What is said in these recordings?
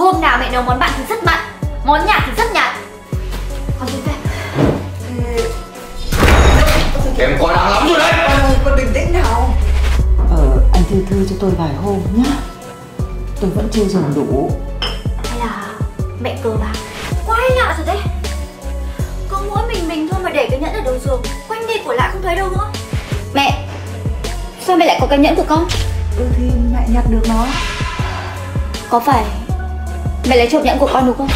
Hôm nào mẹ nấu món mặn thì rất mặn, món nhạt thì rất nhạt. Con xin phép. Em quá đáng lắm rồi đấy. Con ơi, con bình tĩnh nào. Anh thư cho tôi vài hôm nhá. Tôi vẫn chưa dùng đủ. Hay là mẹ cờ bạc? Quái lạ rồi đấy. Có mỗi mình thôi mà để cái nhẫn ở đầu giường, quanh đi của lại không thấy đâu nữa. Mẹ, sao mẹ lại có cái nhẫn của con? Thì mẹ nhặt được nó. Có phải mẹ lấy trộm nhẫn của con đúng không?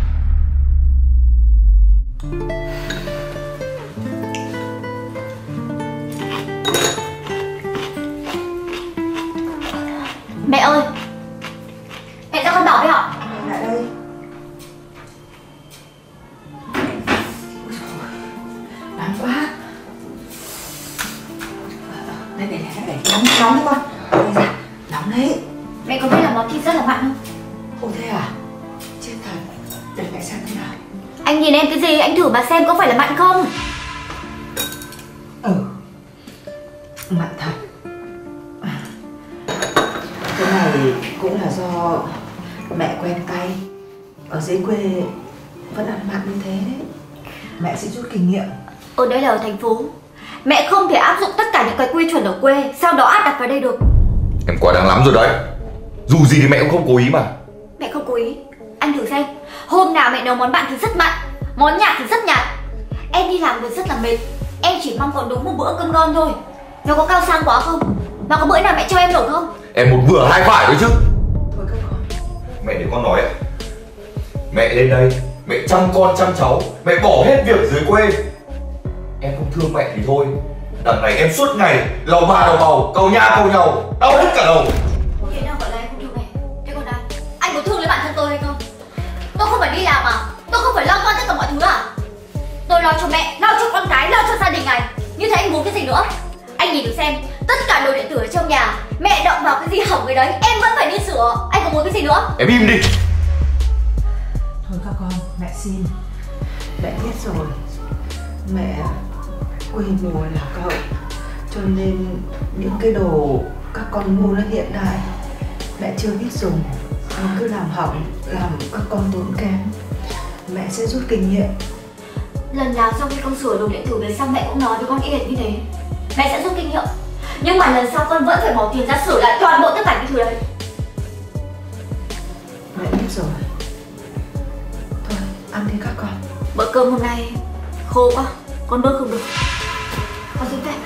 Mẹ ơi, mẹ cho con đỏ với họ. Lại đây. Nóng quá. Đây, nóng đấy con. Đây ra, nóng đấy. Mẹ có biết là món thịt rất là mặn không? Ồ thế à? Chết thật. Để mẹ xem thế nào. Anh nhìn em cái gì, anh thử mà xem có phải là mặn không? Mặn thật. Cái này cũng là do mẹ quen cay. Ở dưới quê vẫn ăn mặn như thế đấy. Mẹ sẽ rút kinh nghiệm. Ở đây là ở thành phố, mẹ không thể áp dụng tất cả những cái quy chuẩn ở quê sau đó áp đặt vào đây được. Em quá đáng lắm rồi đấy. Dù gì thì mẹ cũng không cố ý mà. Mẹ không cố ý. Anh thử xem, hôm nào mẹ nấu món mặn thì rất mặn, món nhạt thì rất nhạt. Em đi làm việc rất là mệt, em chỉ mong có đúng một bữa cơm ngon thôi. Nó có cao sang quá không? Mà có bữa nào mẹ cho em nổi không? Em một vừa hai phải thôi chứ. Thôi các con. Mẹ để con nói ạ. Mẹ lên đây, mẹ chăm con chăm cháu, mẹ bỏ hết việc dưới quê. Em không thương mẹ thì thôi, đằng này em suốt ngày lầu bà đầu bầu, cầu nha cầu nhau, đau hết cả đầu. Thế nào gọi là em không thương mẹ? Thế còn anh có thương lấy bản thân tôi hay không? Tôi không phải đi làm à? Tôi không phải lo toan tất cả mọi thứ à? Tôi lo cho mẹ, lo cho con cái, lo cho gia đình này. Như thế anh muốn cái gì nữa? Anh nhìn thử xem, tất cả đồ điện tử ở trong nhà, mẹ động vào cái gì hỏng cái đấy, em vẫn phải đi sửa. Anh có muốn cái gì nữa? Em im đi. Thôi các con, mẹ xin. Mẹ biết rồi. Mẹ quê mùa là cậu, cho nên những cái đồ các con mua nó hiện đại mẹ chưa biết dùng, nó cứ làm hỏng, làm các con tốn kém. Mẹ sẽ rút kinh nghiệm. Lần nào sau khi con sửa đồ điện tử về xong mẹ cũng nói với con y hệt như thế. Mẹ sẽ rút kinh nghiệm. Nhưng mà lần sau con vẫn phải bỏ tiền ra sửa lại toàn bộ tất cả những thứ đấy. Mẹ biết rồi. Thôi, ăn đi các con. Bữa cơm hôm nay khô quá, con bớt không được. Con xin phép.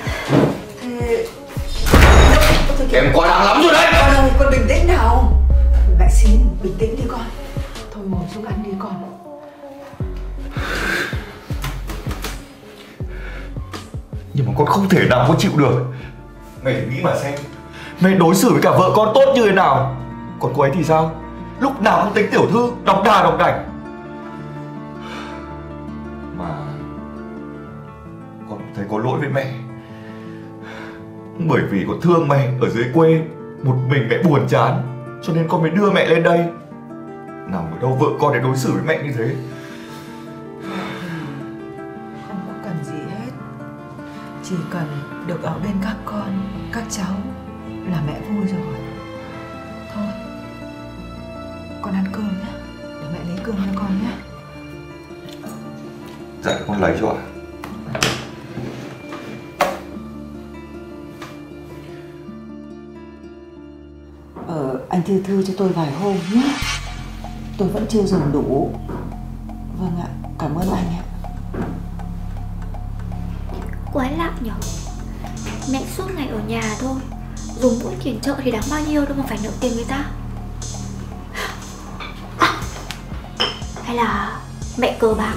Thế Em quá đáng lắm rồi đấy. con ơi, con bình tĩnh nào. Mẹ xin, bình tĩnh đi con. Thôi ngồi xuống ăn đi con. Nhưng mà con không thể nào con chịu được. Mẹ nghĩ mà xem, mẹ đối xử với cả vợ con tốt như thế nào. Còn cô ấy thì sao? Lúc nào cũng tính tiểu thư, độc đà độc đảnh. Mà con thấy có lỗi với mẹ. Bởi vì con thương mẹ ở dưới quê, một mình mẹ buồn chán, cho nên con mới đưa mẹ lên đây. Nào ở đâu vợ con để đối xử với mẹ như thế. Không có cần gì hết. Chỉ cần được ở bên các con, các cháu là mẹ vui rồi. Thôi, con ăn cơm nhé. Để mẹ lấy cơm cho con nhé. Dạ con lấy cho ạ. Anh thư cho tôi vài hôm nhé. Tôi vẫn chưa dùng đủ. Vâng ạ, cảm ơn anh ạ. Quái lạ nhở. Mẹ suốt ngày ở nhà thôi, dùng mỗi tiền chợ thì đáng bao nhiêu đâu mà phải nợ tiền người ta. Hay là mẹ cờ bạc?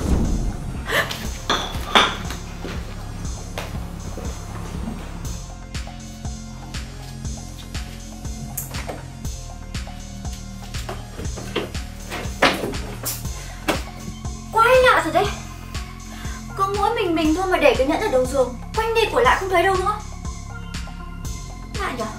Quái lạ rồi đấy. Có mỗi mình thôi mà để cái nhẫn ở đầu giường, quanh đi của lại không thấy đâu nữa. Lạ nhở.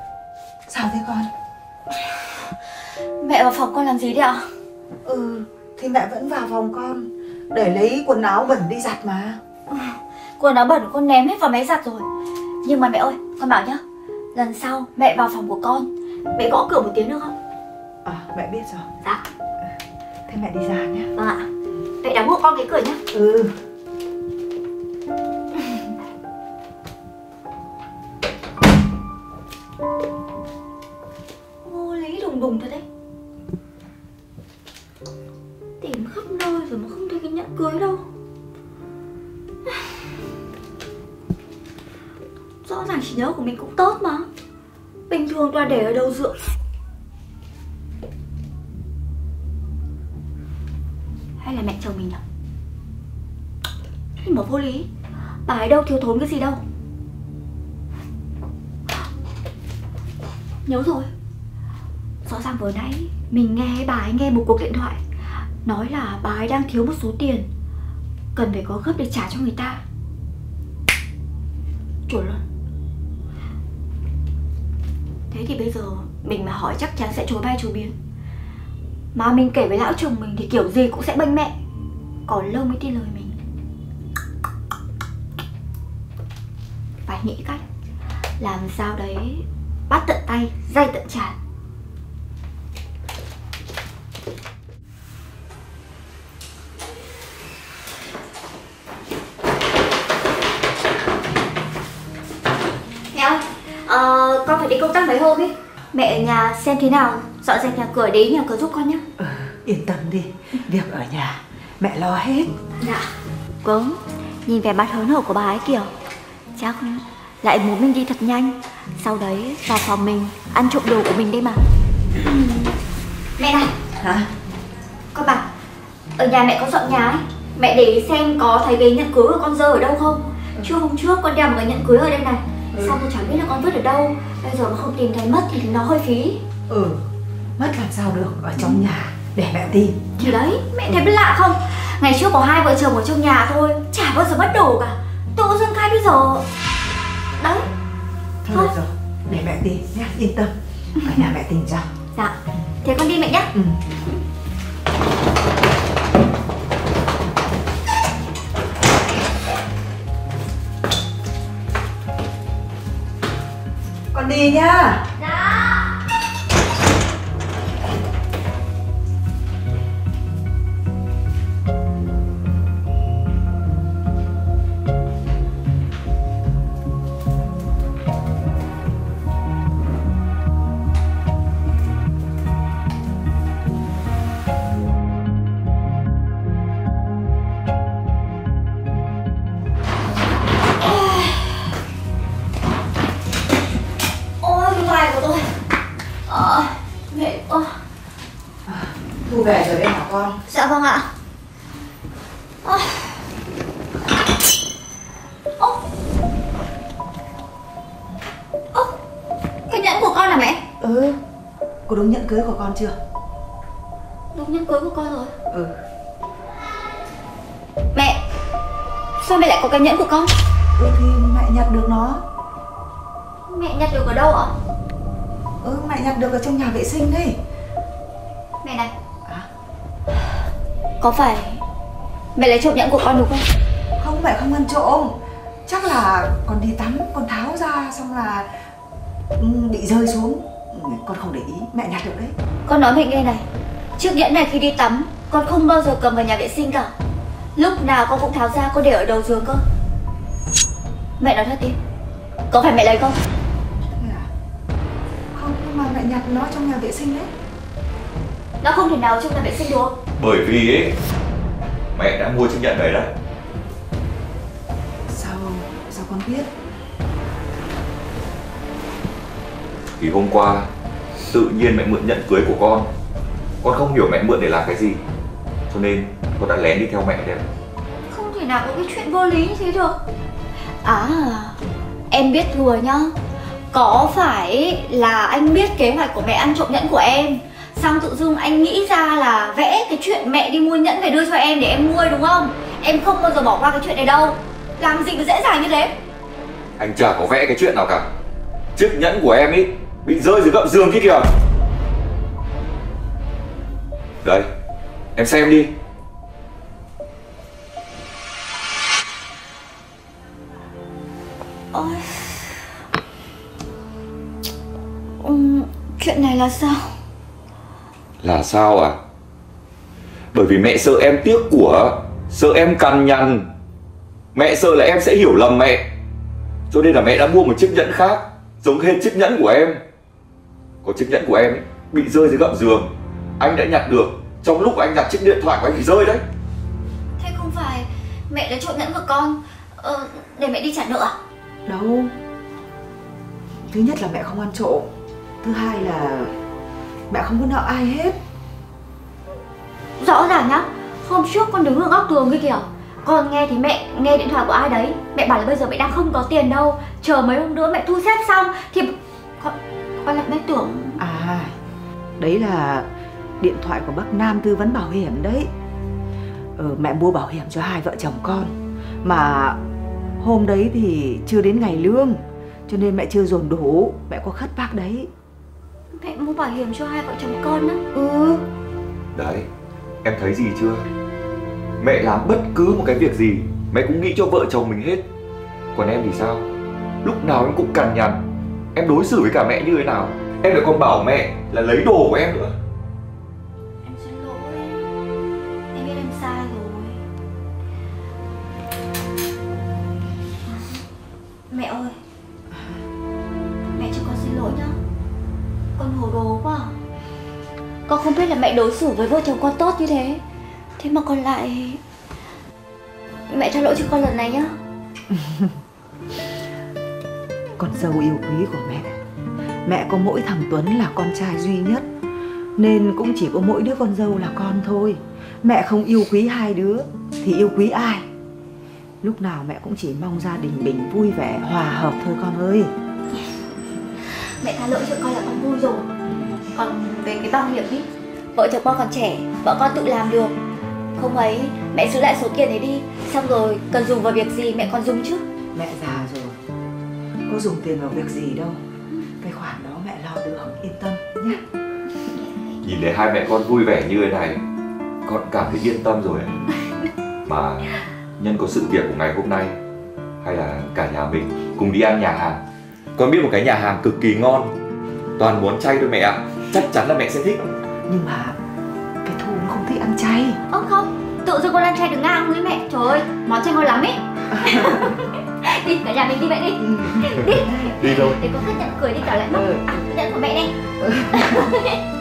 Sao thế con? Mẹ vào phòng con làm gì đấy ạ? thì mẹ vẫn vào phòng con để lấy quần áo bẩn đi giặt mà. Quần áo bẩn con ném hết vào máy giặt rồi. Nhưng mà mẹ ơi, con bảo nhá, lần sau mẹ vào phòng của con, mẹ gõ cửa một tiếng được không? Mẹ biết rồi. Dạ. Thế mẹ đi ra nhé. Vâng ạ. Mẹ đóng hộ con cái cửa nhá. Ừ. Vô lý đùng đùng thật đấy. Tìm khắp nơi rồi mà không thấy cái nhẫn cưới đâu. Rõ ràng trí nhớ của mình cũng tốt mà. Bình thường toàn để ở đầu giường. Hay là mẹ chồng mình nhỉ? Nhưng mà vô lý, bà ấy đâu thiếu thốn cái gì đâu. Nhớ rồi. Rõ ràng vừa nãy mình nghe bà ấy nghe một cuộc điện thoại nói là bà ấy đang thiếu một số tiền, cần phải có gấp để trả cho người ta. Chuẩn luôn. Thế thì bây giờ mình mà hỏi chắc chắn sẽ chối bay chối biến. Mà mình kể với lão chồng mình thì kiểu gì cũng sẽ bênh mẹ. Còn lâu mới tin lời mình. Phải nghĩ cách làm sao đấy bắt tận tay, dây tận trán. Mẹ ơi, con phải đi công tác mấy hôm ý. Mẹ ở nhà xem thế nào, dọn dẹp nhà cửa đấy, nhà cửa giúp con nhé. Yên tâm đi, việc ở nhà mẹ lo hết. Dạ. Vâng, nhìn vẻ mặt hớn hở của bà ấy kìa, chắc lại muốn mình đi thật nhanh, sau đấy vào phòng mình ăn trộm đồ của mình đây mà. Mẹ này. Hả? Con bảo ở nhà mẹ có dọn nhà ấy, mẹ để ý xem có thấy cái nhẫn cưới của con dơ ở đâu không. Chứ hôm trước con đeo một cái nhẫn cưới ở đây này, sao tôi chẳng biết là con vứt ở đâu. Bây giờ mà không tìm thấy mất thì nó hơi phí. Mất làm sao được, ở trong nhà để mẹ tìm. Thì đấy, mẹ thấy lạ không? Ngày trước có hai vợ chồng ở trong nhà thôi, chả bao giờ mất đồ cả. Tự dưng khai bây giờ. Đấy. Thôi được rồi, để mẹ tìm nhé, yên tâm. Ở nhà mẹ tìm cho. Dạ, thế con đi mẹ nhé. Con đi nhá. Dạ. Thu về rồi đấy hả con? Dạ vâng ạ. Cái nhẫn của con là mẹ? Có đúng nhẫn cưới của con chưa? Đúng nhẫn cưới của con rồi. Mẹ, sao mẹ lại có cái nhẫn của con? Thì mẹ nhặt được nó. Mẹ nhặt được ở đâu ạ? Mẹ nhặt được ở trong nhà vệ sinh đấy. Mẹ này, có phải mẹ lấy trộm nhẫn của con đúng không? Không, mẹ không ăn trộm. Chắc là con đi tắm, con tháo ra xong là bị rơi xuống. Con không để ý, mẹ nhặt được đấy. Con nói mẹ nghe này, chiếc nhẫn này khi đi tắm con không bao giờ cầm vào nhà vệ sinh cả. Lúc nào con cũng tháo ra, con để ở đầu giường cơ. Mẹ nói thật đi, có phải mẹ lấy không? Không, nhưng mà mẹ nhặt nó trong nhà vệ sinh đấy. Nó không thể nào trong nhà vệ sinh được. Bởi vì ấy, mẹ đã mua chiếc nhẫn đấy đấy. Sao con biết? Thì hôm qua tự nhiên mẹ mượn nhẫn cưới của con không hiểu mẹ mượn để làm cái gì, cho nên con đã lén đi theo mẹ đấy. Không thể nào có cái chuyện vô lý như thế được. Em biết thừa nhá. Có phải là anh biết kế hoạch của mẹ ăn trộm nhẫn của em, xong tự dưng anh nghĩ ra là vẽ cái chuyện mẹ đi mua nhẫn về đưa cho em để em mua đúng không? Em không bao giờ bỏ qua cái chuyện này đâu. Làm gì mà dễ dàng như thế. Anh chả có vẽ cái chuyện nào cả. Chiếc nhẫn của em ý bị rơi dưới gầm giường kia kìa. Đây, em xem đi. Chuyện này là sao? Là sao à? Bởi vì mẹ sợ em tiếc của, sợ em cằn nhằn. Mẹ sợ là em sẽ hiểu lầm mẹ, cho nên là mẹ đã mua một chiếc nhẫn khác, giống hệt chiếc nhẫn của em. Có chiếc nhẫn của em ấy, bị rơi dưới gầm giường, anh đã nhặt được trong lúc anh nhặt chiếc điện thoại của anh bị rơi đấy. Thế không phải mẹ đã trộm nhẫn của con để mẹ đi trả nợ à? Đâu. Thứ nhất là mẹ không ăn trộm. Thứ hai là mẹ không có nợ ai hết. Rõ ràng nhá, hôm trước con đứng ở góc tường kia kìa, con nghe thì mẹ nghe điện thoại của ai đấy. Mẹ bảo là bây giờ mẹ đang không có tiền đâu, chờ mấy hôm nữa mẹ thu xếp xong thì con lại mẹ tưởng. À, đấy là điện thoại của bác Nam tư vấn bảo hiểm đấy. Mẹ mua bảo hiểm cho hai vợ chồng con. Mà hôm đấy thì chưa đến ngày lương, cho nên mẹ chưa dồn đủ. Mẹ có khất bác đấy. Mẹ mua bảo hiểm cho hai vợ chồng con á? Đấy, em thấy gì chưa? Mẹ làm bất cứ một cái việc gì mẹ cũng nghĩ cho vợ chồng mình hết. Còn em thì sao? Lúc nào em cũng cằn nhằn. Em đối xử với cả mẹ như thế nào? Em lại còn bảo mẹ là lấy đồ của em nữa. Em xin lỗi, em biết em sai rồi. Mẹ ơi, mẹ cho con xin lỗi nhá. Con hồ đồ quá. Con không biết là mẹ đối xử với vợ chồng con tốt như thế, thế mà con lại... Mẹ tha lỗi cho con lần này nhá. Con dâu yêu quý của mẹ. Mẹ có mỗi thằng Tuấn là con trai duy nhất, nên cũng chỉ có mỗi đứa con dâu là con thôi. Mẹ không yêu quý hai đứa thì yêu quý ai? Lúc nào mẹ cũng chỉ mong gia đình mình vui vẻ, hòa hợp thôi con ơi. Mẹ tha lỗi cho con là con vui rồi. Còn về cái bảo hiểm ý, vợ chồng con còn trẻ, vợ con tự làm được. Không ấy, mẹ giữ lại số tiền ấy đi, xong rồi cần dùng vào việc gì mẹ còn dùng chứ. Mẹ già rồi, có dùng tiền vào việc gì đâu. Cái khoản đó mẹ lo được, yên tâm nhé. Nhìn thấy hai mẹ con vui vẻ như thế này, con cảm thấy yên tâm rồi. Mà nhân có sự việc của ngày hôm nay, hay là cả nhà mình cùng đi ăn nhà hàng. Con biết một cái nhà hàng cực kỳ ngon, toàn món chay thôi mẹ ạ. Chắc chắn là mẹ sẽ thích. Nhưng mà cái Thu nó không thích ăn chay. Không, tự dưng con ăn chay đừng ngang với mẹ. Trời ơi, món chay ngon lắm ấy. Đi, cả nhà mình đi mẹ đi. Đi Đi đâu? để con cất nhận cười đi trả lại mất. Nhận của mẹ đây.